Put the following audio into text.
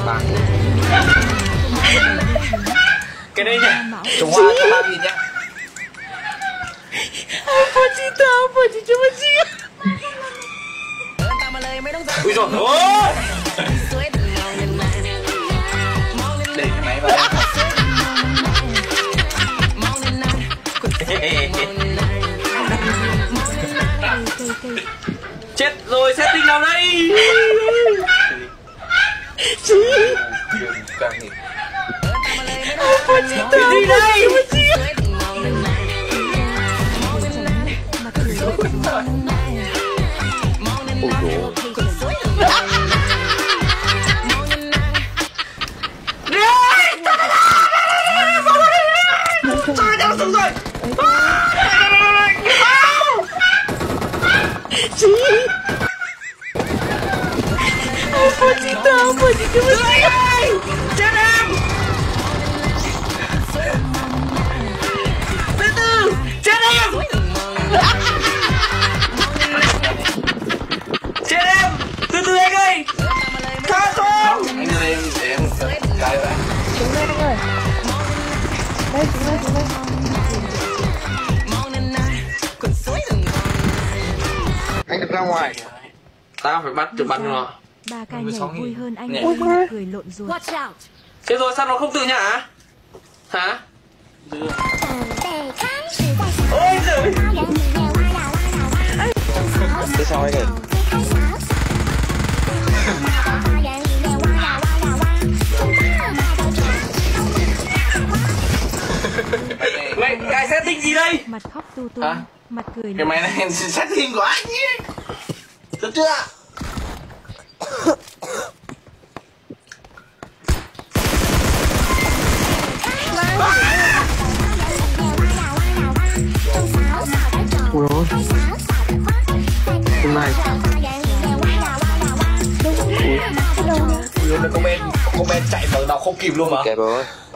Ba. Cái đây nhỉ? Trồng hoa cho ba nghìn nhá. Apa cerita macam-macam. Ui dồi ôi. Để cái máy vào. Chết rồi, setting nào đây? Cái gì đây? Trời ơi, xong rồi. Apa cerita macam-macam. Chết em. Từ từ. Chết em. Chết em. Từ từ anh ơi. Tha không. Anh đưa em để em cái vậy. Xuống đây anh ơi. Đây, xuống đây. Anh được ra ngoài. Tao phải bắt được bắn nó. Ba ca nhảy vui hơn anh Nhảy. cười lộn ruột. Watch out. Chết rồi, sao nó không tự nhả? Hả? Ôi giời. Thế sao anh ơi? Mày cái setting gì đây? Mặt khóc tu tu, Hả? mặt cười. Cái máy này setting của anh ấy. Được chưa? Ui ôi. Hôm nay. Ui ôi, comment chạy vào đọc không kịp luôn mà. Kẹp rồi.